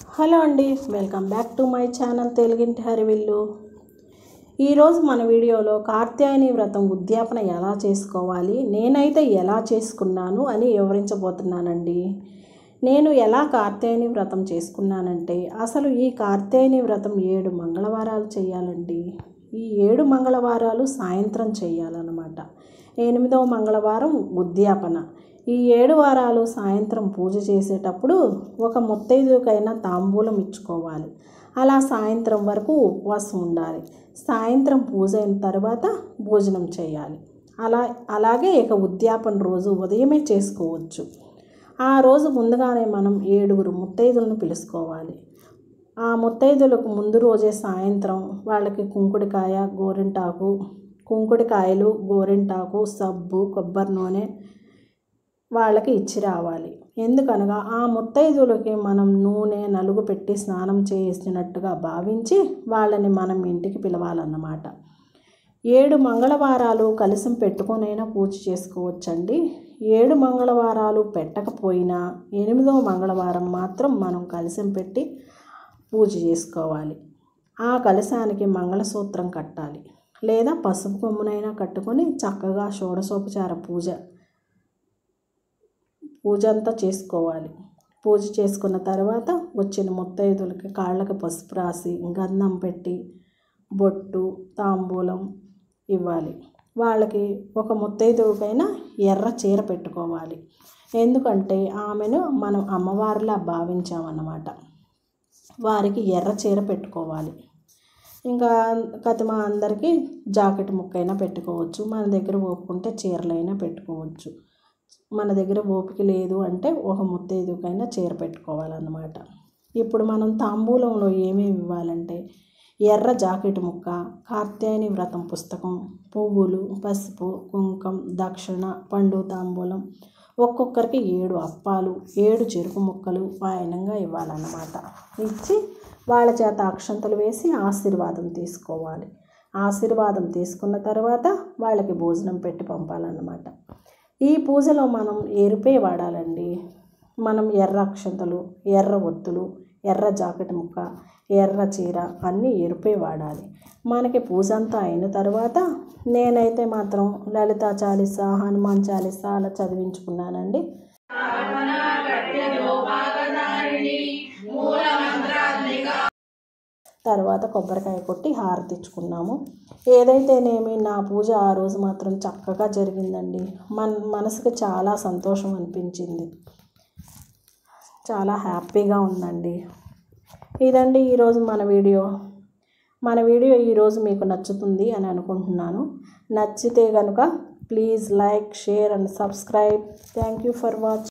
Hello అండి, welcome back to my channel తెలుగింటి హరివిల్లు. ఈరోజు మన వీడియోలో కాత్యాయని వ్రతం ఉద్యాపన ఎలా చేసుకోవాలి, నేనైతే ఎలా చేసుకున్నాను అని వివరించబోతున్నానండి. నేను ఎలా కాత్యాయని వ్రతం చేసుకున్నానంటే, అసలు ఈ కాత్యాయని వ్రతం 7 మంగళవారాలు చేయాలండి. ఈ 7 మంగళవారాలు సాయంత్రం చేయాలన్నమాట. 8వ మంగళవారం ఉద్యాపన. ఈ 7 వారాలు సాయంత్రం పూజ చేసేటప్పుడు ఒక ముత్తైదుకైనా తాంబూలం ఇచ్చుకోవాలి. అలా సాయంత్రం వరకు ఉపవాసం ఉండాలి. సాయంత్రం పూజ అయిన తర్వాత భోజనం చేయాలి. అలాగే ఇక ఉద్యాపన రోజు ఉదయమే చేసుకోవచ్చు. ఆ రోజు ముందుగానే మనం 7 ముత్తైదులను పిలుచుకోవాలి. ఆ ముత్తైదులకు ముందు రోజే సాయంత్రం వాళ్ళకి కుంకుడికాయలు, గోరింటాకు, సబ్బు, కొబ్బరి నూనె వాళ్ళకి ఇచ్చి రావాలి. ఎందుకనగా ఆ ముత్తైదులకి మనం నూనె నలుగు పెట్టి స్నానం చేసినట్టుగా భావించి వాళ్ళని మనం ఇంటికి పిలవాలన్నమాట. 7 మంగళవారాలు కలశం పెట్టుకొనైనా పూజ చేసుకోవచ్చండి. 7 మంగళవారాలు పెట్టకపోయినా 8వ మంగళవారం మాత్రం మనం కలశం పెట్టి పూజ చేసుకోవాలి. ఆ కలశానికి మంగళసూత్రం కట్టాలి, లేదా పసుపు కొమ్మునైనా కట్టుకొని చక్కగా షోడశోపచార పూజ అంతా చేసుకోవాలి. పూజ చేసుకున్న తర్వాత వచ్చిన ముత్తైదులకి కాళ్ళకి పసుపు రాసి గంధం పెట్టి బొట్టు, తాంబూలం ఇవ్వాలి. వాళ్ళకి ఒక ముత్తైదుకైనా ఎర్ర చీర పెట్టుకోవాలి. ఎందుకంటే ఆమెను మనం అమ్మవారిలా భావించామన్నమాట. వారికి ఎర్ర చీర పెట్టుకోవాలి. ఇంకా కతిమ అందరికీ జాకెట్ ముక్కైనా పెట్టుకోవచ్చు. మన దగ్గర ఓపుకుంటే చీరలైనా పెట్టుకోవచ్చు. మన దగ్గర ఓపిక లేదు అంటే ఒక ముత్తైదుకైనా చీర పెట్టుకోవాలన్నమాట. ఇప్పుడు మనం తాంబూలంలో ఏమేమి ఇవ్వాలంటే ఎర్ర జాకెట్ ముక్క, కాత్యాయని వ్రతం పుస్తకం, పువ్వులు, పసుపు, కుంకం, దక్షిణ, పండు తాంబూలం, ఒక్కొక్కరికి 7 అప్పాలు, 7 చెరుకు ముక్కలు వాయనంగా ఇవ్వాలన్నమాట. ఇచ్చి వాళ్ళ చేత అక్షంతలు వేసి ఆశీర్వాదం తీసుకోవాలి. ఆశీర్వాదం తీసుకున్న తర్వాత వాళ్ళకి భోజనం పెట్టి పంపాలన్నమాట. ఈ పూజలో మనం ఎరుపే వాడాలండి. మనం ఎర్ర అక్షంతలు, ఎర్ర ఒత్తులు, ఎర్ర జాకెట్ ముక్క, ఎర్ర చీర అన్నీ ఎరుపే వాడాలి. మనకి పూజ అంతా అయిన తర్వాత నేనైతే మాత్రం లలితా చాలీస, హనుమాన్ చాలీస అలా చదివించుకున్నానండి. తర్వాత కొబ్బరికాయ కొట్టి హారతి ఇచ్చుకున్నాము. ఏదైతేనేమి నా పూజ ఆ రోజు మాత్రం చక్కగా జరిగిందండి. మనసుకి చాలా సంతోషం అనిపించింది. చాలా హ్యాపీగా ఉందండి. ఇదండి ఈరోజు మన వీడియో ఈరోజు మీకు నచ్చుతుంది అని అనుకుంటున్నాను. నచ్చితే కనుక please like, share and subscribe. Thank you for watching.